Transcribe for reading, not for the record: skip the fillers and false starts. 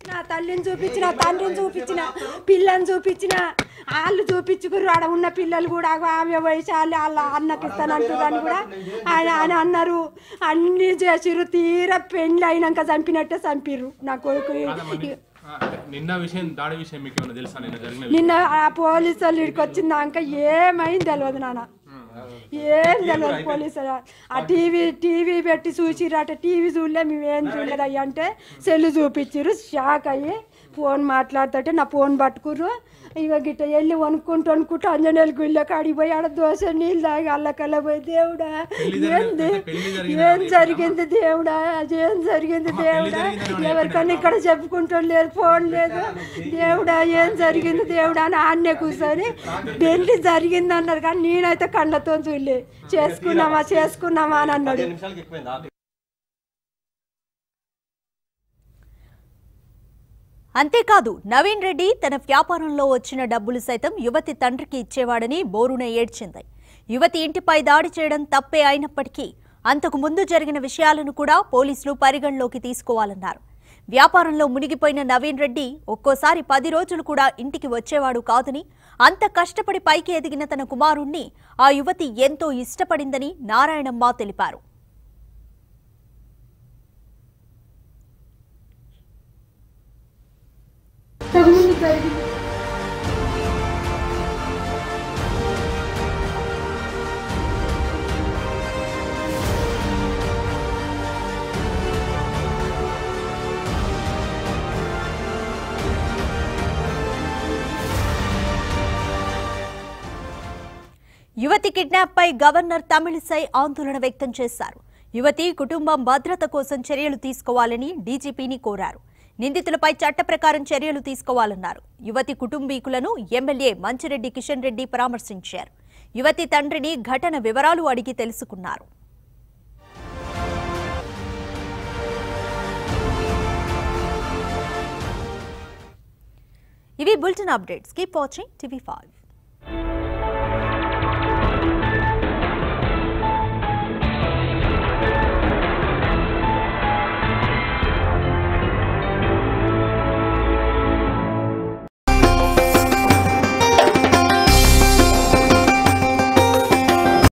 నా తల్లిని చూపించిన, తండ్రిని చూపించిన, పిల్లని చూపించిన, వాళ్ళు చూపించుకురు. ఆడ ఉన్న పిల్లలు కూడా ఆమె వయసు వాళ్ళ అన్నకి ఇస్తానంటున్నాను కూడా ఆయన అన్నారు. అన్ని చేసిర్రు. తీరా పెళ్ళి అయినాక చంపినట్టే చంపిర్రు నా కొడుకు. నిన్న ఆ పోలీసు వాళ్ళు ఇక్కడికి వచ్చిందాక ఏమైంది తెలియదు నాన్న, ఏం తెలియదు. పోలీసులు ఆ టీవీ పెట్టి చూసిరట. టీవీ చూడలే, మేము ఏం చూడలేదు అయ్యి అంటే సెల్లు చూపించారు. షాక్ అయ్యి ఫోన్ మాట్లాడుతుంటే నా ఫోన్ పట్టుకుర్రు. ఇక గిట్ట వెళ్ళి వణుక్కుంటూ అంజనేయుల గుళ్ళ కాడికి పోయి ఆడ దోశ నీళ్ళు తాగి అల్లకల్లా పోయి దేవుడా ఏం జరిగింది దేవుడా, ఏం జరిగింది దేవుడా, ఎవరికన్నా ఇక్కడ చెప్పుకుంటూ లేరు, ఫోన్ లేదు, దేవుడా ఏం జరిగింది దేవుడా అని ఆన్నే కూర్చొని పెళ్లి జరిగింది అన్నారు. కానీ నేనైతే కళ్ళతో చూడలే. చేసుకున్నామా అని అన్నాడు. అంతేకాదు నవీన్ రెడ్డి తన వ్యాపారంలో వచ్చిన డబ్బులు సైతం యువతి తండ్రికి ఇచ్చేవాడని బోరున ఏడ్చింది. యువతి ఇంటిపై దాడి చేయడం తప్పే అయినప్పటికీ అంతకు ముందు జరిగిన విషయాలను కూడా పోలీసులు పరిగణలోకి తీసుకోవాలన్నారు. వ్యాపారంలో మునిగిపోయిన నవీన్ రెడ్డి ఒక్కోసారి 10 రోజులు కూడా ఇంటికి వచ్చేవాడు కాదని, అంత కష్టపడి పైకి ఎదిగిన తన కుమారుణ్ణి ఆ యువతి ఎంతో ఇష్టపడిందని నారాయణమ్మ తెలిపారు. యువతి కిడ్నాప్ పై గవర్నర్ తమిళిసై ఆందోళన వ్యక్తం చేశారు. యువతి కుటుంబం భద్రత కోసం చర్యలు తీసుకోవాలని డీజీపీని కోరారు. నిందితులపై చట్ట ప్రకారం చర్యలు తీసుకోవాలన్నారు. యువతి కుటుంబీకులను ఎమ్మెల్యే మంచిరెడ్డి కిషన్ రెడ్డి పరామర్శించారు. యువతి తండ్రిని ఘటన వివరాలు అడిగి తెలుసుకున్నారు. ఇవి bulletin updates. Keep watching TV5.